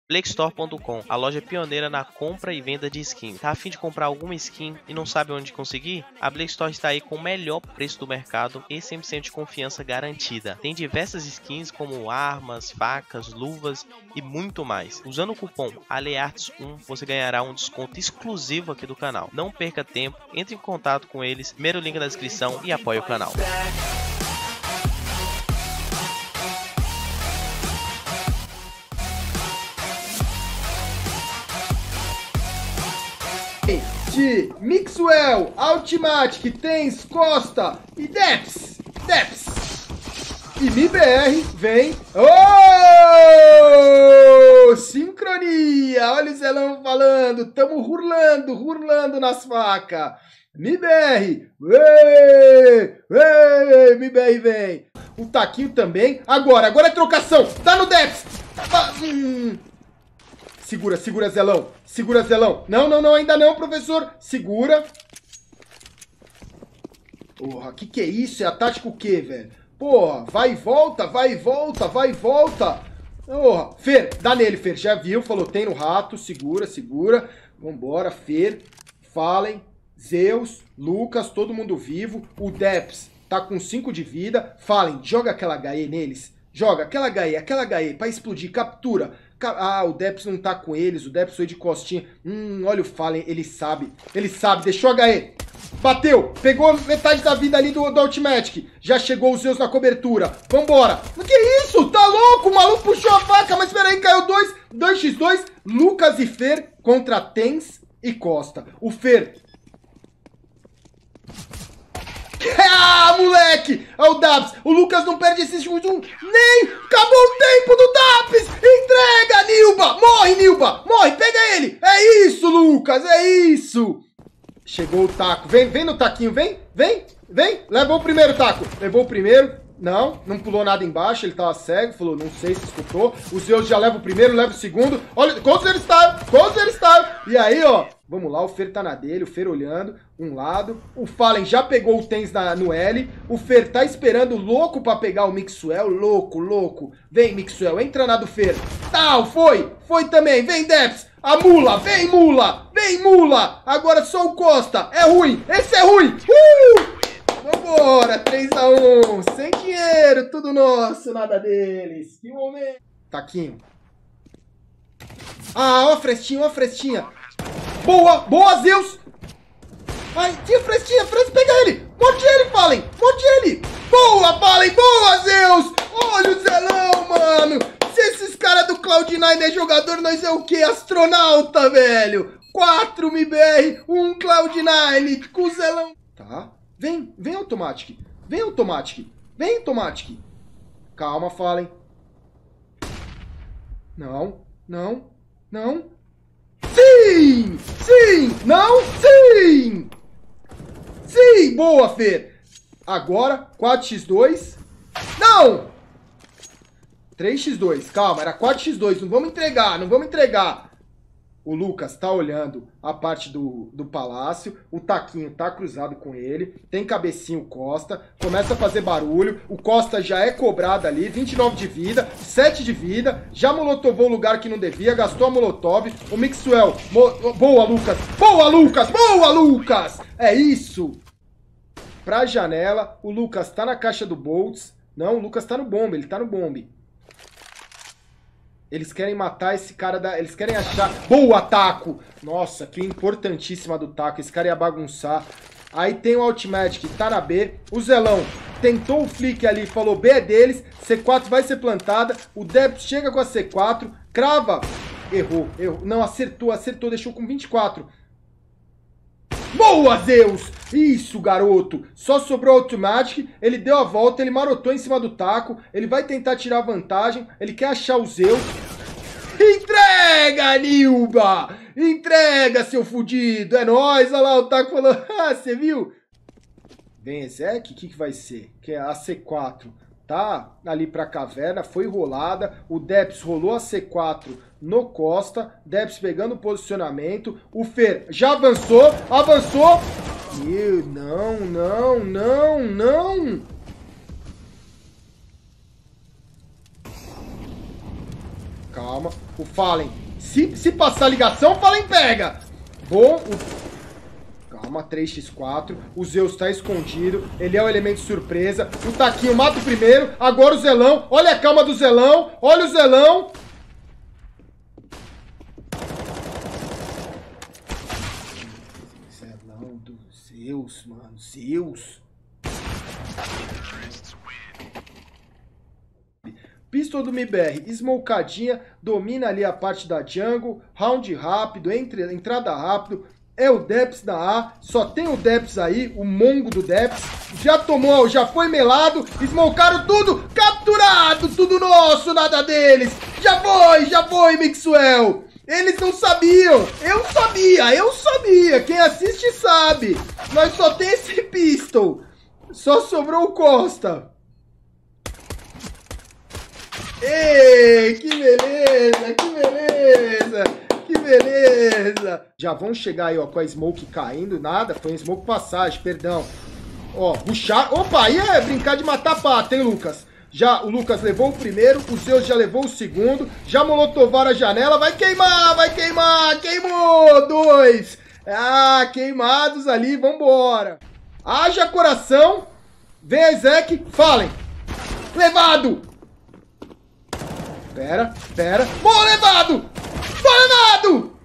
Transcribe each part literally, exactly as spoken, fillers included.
Blakestore ponto com, a loja pioneira na compra e venda de skin. Tá a fim de comprar alguma skin e não sabe onde conseguir? A Blakestore está aí com o melhor preço do mercado e cem por cento de confiança garantida. Tem diversas skins como armas, facas, luvas e muito mais. Usando o cupom alearts um você ganhará um desconto exclusivo aqui do canal. Não perca tempo, entre em contato com eles, primeiro link na descrição e apoie o canal. De Mixwell, Ultimatic, Tens, Costa e Deps, Deps. E M I B R vem. Oh! Sincronia! Olha o Zelão falando. Tamo hurlando, hurlando nas facas. M I B R. Ei, ei, M I B R vem. O Taquinho também. Agora, agora é trocação. Tá no Deps. Ah, hum. Segura, segura, Zelão. Segura, Zelão. Não, não, não, ainda não, professor. Segura. Porra, que que é isso? É a tática o quê, velho? Porra, vai e volta, vai e volta, vai e volta. Porra, Fer, dá nele, Fer. Já viu, falou, tem no rato. Segura, segura. Vambora, Fer. Fallen, Zeus, Lucas, todo mundo vivo. O Deps tá com cinco de vida. Fallen, joga aquela H E neles. Joga aquela H E, aquela H E pra explodir. Captura. Ah, o Deps não tá com eles, o Deps foi de costinha. Hum, olha o Fallen, ele sabe. Ele sabe, deixou H E. Bateu, pegou metade da vida ali do, do Ultimatic. Já chegou os Zeus na cobertura. Vambora. Que isso? Tá louco? O maluco puxou a faca, mas peraí, caiu dois. dois contra dois. Lucas e Fer contra Tens e Costa. O Fer... Ah, moleque! Olha o Dabs. O Lucas não perde esse chute. Um... Nem! Acabou o tempo do Dabs! Entrega, Nilba! Morre, Nilba! Morre! Pega ele! É isso, Lucas! É isso! Chegou o taco. Vem, vem no taquinho. Vem, vem, vem. Levou o primeiro taco. Levou o primeiro. Não, não pulou nada embaixo. Ele tava cego. Falou, não sei se escutou. O Zeus já leva o primeiro, leva o segundo. Olha, quantos ele está? Quantos ele está? E aí, ó. Vamos lá, o Fer tá na dele, o Fer olhando, um lado. O Fallen já pegou o Tens na, no L. O Fer tá esperando louco pra pegar o Mixwell. Louco, louco. Vem, Mixwell, entra na do Fer. Tal, foi. Foi também. Vem, Deps. A mula, vem, mula. Vem, mula. Agora só o Costa. É ruim. Esse é ruim. Uh! Vambora, três a um. Sem dinheiro, tudo nosso, nada deles. Que momento. Taquinho. Ah, ó a frestinha, ó a frestinha. Boa, boa, Zeus. Ai, tinha frestinha, frestinha, pega ele. Morte ele, Fallen, morte ele. Boa, Fallen, boa, Zeus. Olha o Zelão, mano. Se esses caras do Cloud nine é jogador, nós é o quê? Astronauta, velho. quatro M I B R, um Cloud nine com o Zelão. Tá, vem, vem Automatic. Vem Automatic, vem Automatic. Calma, Fallen. Não, não, não. Sim! Sim! Não! Sim! Sim! Boa, Fer! Agora, quatro contra dois. Não! três contra dois. Calma, era quatro contra dois. Não vamos entregar, não vamos entregar. O Lucas tá olhando a parte do, do palácio. O Taquinho tá cruzado com ele. Tem cabecinho Costa. Começa a fazer barulho. O Costa já é cobrado ali. vinte e nove de vida. sete de vida. Já molotovou o lugar que não devia. Gastou a molotov. O Mixwell. Mo... Boa, Lucas. Boa, Lucas. Boa, Lucas. É isso. Pra janela. O Lucas tá na caixa do Boltz. Não, o Lucas tá no bombe. Ele tá no bombe. Eles querem matar esse cara da... Eles querem achar... Boa, Taco! Nossa, que importantíssima do Taco. Esse cara ia bagunçar. Aí tem o Ultimatic, tá na B. O Zelão tentou o flick ali, falou B é deles. C quatro vai ser plantada. O Deps chega com a C quatro. Crava. Errou, errou. Não, acertou, acertou. Deixou com vinte e quatro. Boa, Zeus! Isso, garoto! Só sobrou o Automatic, ele deu a volta, ele marotou em cima do taco, ele vai tentar tirar vantagem, ele quer achar o Zeus. Entrega, Nilba! Entrega, seu fudido! É nóis! Olha lá, o taco falou, ah, você viu? Vem, Ezek, o que, que vai ser? Que é a C quatro. Tá ali pra caverna, foi rolada, o Deps rolou a C quatro no Costa, Deps pegando o posicionamento, o Fer já avançou, avançou, e não, não, não, não, Calma. O Fallen. Se, se passar a ligação, o Fallen pega. Bom. O... Calma, três por quatro. O Zeus tá escondido. Ele é o elemento surpresa. O Taquinho mata o primeiro. Agora o Zelão. Olha a calma do Zelão. Olha o Zelão. Zelão do Zeus, mano. Zeus. Pistol do M B R, smocadinha, domina ali a parte da jungle, round rápido, entre, entrada rápido, é o Deps da A, só tem o Deps aí, o mongo do Deps, já tomou, já foi melado, smocaram tudo, capturado, tudo nosso, nada deles, já foi, já foi, Mixwell, eles não sabiam, eu sabia, eu sabia, quem assiste sabe, nós só tem esse Pistol, só sobrou o Costa. Ei, que beleza, que beleza, que beleza. Já vão chegar aí, ó, com a smoke caindo, nada, foi um smoke passagem, perdão. Ó, rushar, opa, aí é brincar de matar pato, hein, Lucas? Já, o Lucas levou o primeiro, o Zeus já levou o segundo, já molotovaram a janela, vai queimar, vai queimar, queimou, dois. Ah, queimados ali, vambora. Haja coração, vem a Ezek, falem. Levado. Pera, pera. Boa, levado! Boa, levado!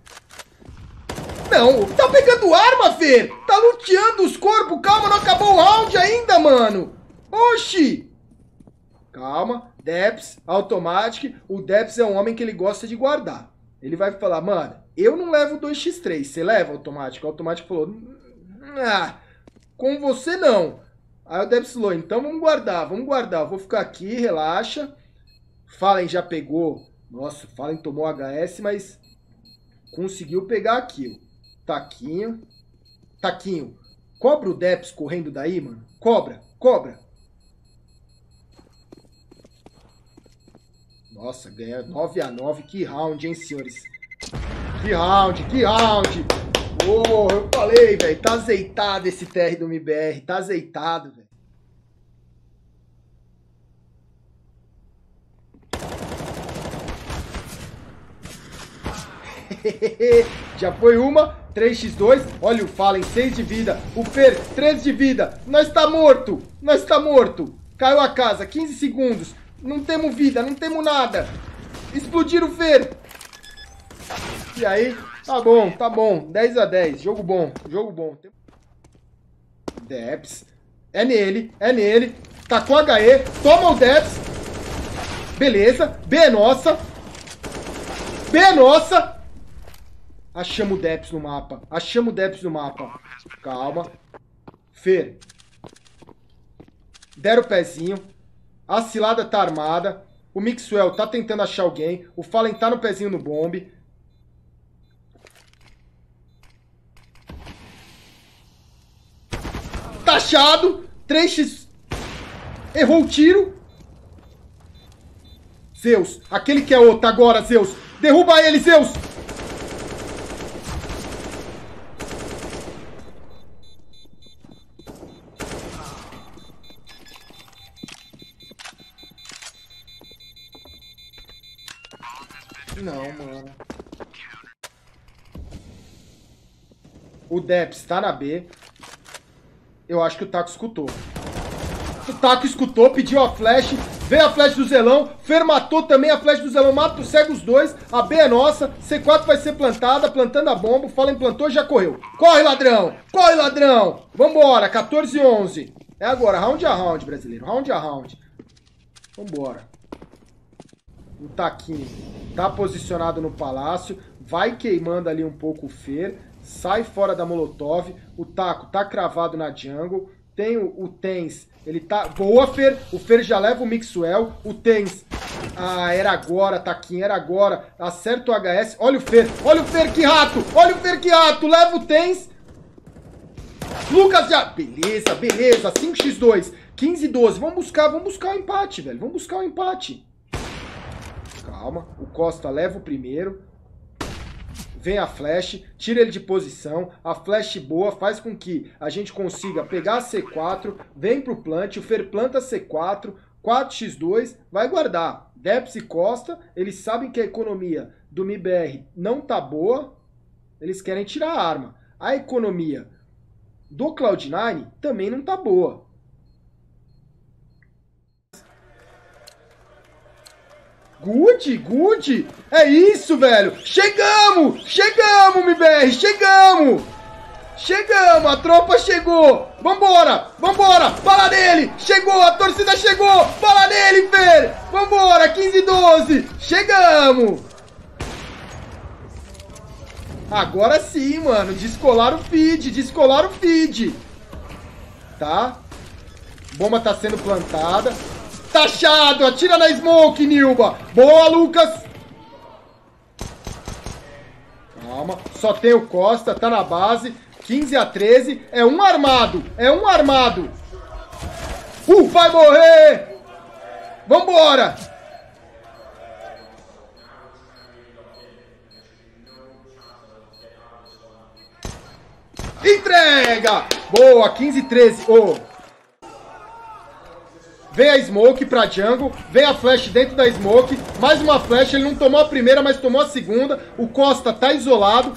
Não, tá pegando arma, Fer! Tá luteando os corpos! Calma, não acabou o round ainda, mano! Oxi! Calma, Deps, Automatic. O Deps é um homem que ele gosta de guardar. Ele vai falar, mano, eu não levo dois por três. Você leva Automatic? O Automatic falou, ah, com você não. Aí o Deps falou, então vamos guardar, vamos guardar. Eu vou ficar aqui, relaxa. Fallen já pegou. Nossa, o Fallen tomou H S, mas conseguiu pegar a kill. Taquinho. Taquinho. Cobra o Deps correndo daí, mano. Cobra, cobra. Nossa, ganha nove a nove. Que round, hein, senhores? Que round, que round. Oh, eu falei, velho. Tá azeitado esse T R do M B R. Tá azeitado, velho. Já foi uma, três por dois, olha o Fallen, seis de vida, o Fer, treze de vida, nós tá morto, nós tá morto, caiu a casa, quinze segundos, não temos vida, não temos nada, explodiram o Fer, e aí, tá bom, tá bom, dez a dez, jogo bom, jogo bom, Deps, é nele, é nele, tá com H E, toma o Deps, beleza, B é nossa, B é nossa, achamos o Deps no mapa. Achamos o Deps no mapa. Calma. Fer. Deram o pezinho. A cilada tá armada. O Mixwell tá tentando achar alguém. O Fallen tá no pezinho no bombe. Taxado. três por... Errou o tiro. Zeus. Aquele que é outro agora, Zeus. Derruba ele, Zeus. Não, mano. O Deps tá na B. Eu acho que o Taco escutou. O Taco escutou, pediu a flash. Veio a flash do Zelão. Fer matou também a flash do Zelão. Mata, cega os dois. A B é nossa. C quatro vai ser plantada. Plantando a bomba. O Fallen plantou e já correu. Corre, ladrão! Corre, ladrão! Vambora. quatorze a onze. É agora. Round a round, brasileiro. Round a round. Vambora. O Taquinho tá posicionado no palácio, vai queimando ali um pouco o Fer, sai fora da Molotov, o Taco tá cravado na jungle, tem o, o Tens, ele tá... Boa, Fer! O Fer já leva o Mixwell, o Tens... Ah, era agora, Taquinho, era agora, acerta o H S, olha o Fer, olha o Fer, que rato! Olha o Fer, que rato! Leva o Tens... Lucas já... Beleza, beleza, cinco por dois, quinze a doze, vamos buscar, vamos buscar o empate, velho, vamos buscar o empate. Calma, o Costa leva o primeiro. Vem a flash, tira ele de posição. A flash boa faz com que a gente consiga pegar a C quatro. Vem pro plant, o Fer planta C quatro. quatro por dois, vai guardar. Deps e Costa, eles sabem que a economia do M I B R não tá boa, eles querem tirar a arma. A economia do Cloud nine também não tá boa. Good, good. É isso, velho. Chegamos, chegamos, M I B R, chegamos. Chegamos, a tropa chegou. Vambora, vambora, bala nele. Chegou, a torcida chegou. Bala nele, Fer. Vambora, quinze doze. Chegamos. Agora sim, mano. Descolar o feed, descolar o feed. Tá? Bomba tá sendo plantada. Taxado, atira na smoke, Nilba. Boa, Lucas. Calma, só tem o Costa, tá na base. quinze a treze, é um armado, é um armado. Uh, vai morrer. Vambora. Entrega. Boa, quinze a treze. Oh. Vem a smoke pra jungle, vem a flash dentro da smoke, mais uma flash, ele não tomou a primeira, mas tomou a segunda. O Costa tá isolado.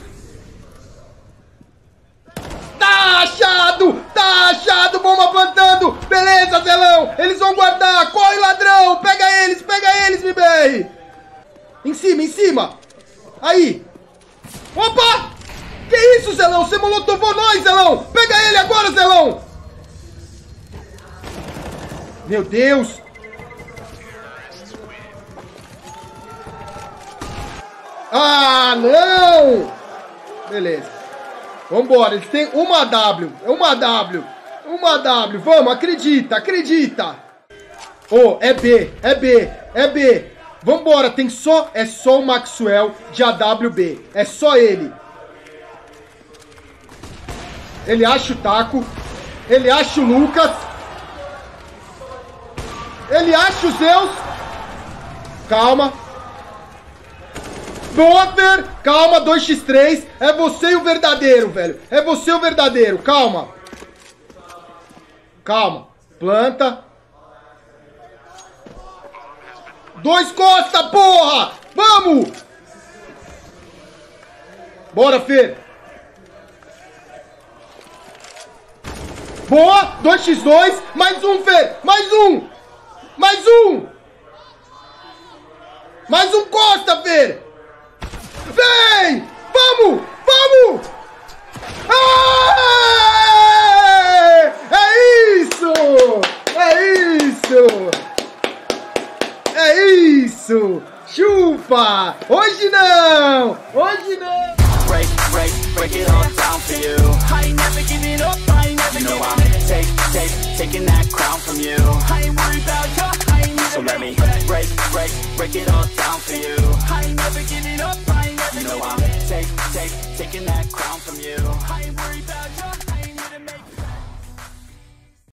Tá achado! Tá achado! Bomba plantando! Beleza, Zelão! Eles vão guardar! Corre, ladrão! Pega eles! Pega eles, M I B R! Em cima, em cima! Aí! Opa! Que isso, Zelão? Você molotovou nós, Zelão! Pega ele agora, Zelão! Meu Deus! Ah, não! Beleza. Vambora, eles têm uma W. É uma W. Uma W. Vamos, acredita, acredita. Oh, é B, é B, é B. Vambora, tem só, é só o Maxwell de A W B. É só ele. Ele acha o Taco. Ele acha o Lucas. Ele acha o Zeus. Calma. Botter, calma, dois por três. É você e o verdadeiro, velho. É você o verdadeiro, calma. Calma. Planta. Dois Costa, porra! Vamos! Bora, Fer. Boa, dois por dois. Mais um, Fer. Mais um. Mais um. Mais um Costa, Fer. Vem! Vamos! Vamos! Aê! É isso! É isso! É isso! Chupa! Hoje não! Hoje não! Break, break, break it all down for you. I ain't never giving up, I ain't never giving up. Take, take, taking that crown from you. I ain't worried about you, I ain't never. So let me break, break, break it all down for you. I ain't never giving up, I ain't never. You know I'm take, take, taking that crown from you. I ain't worried about you, I ain't need to make.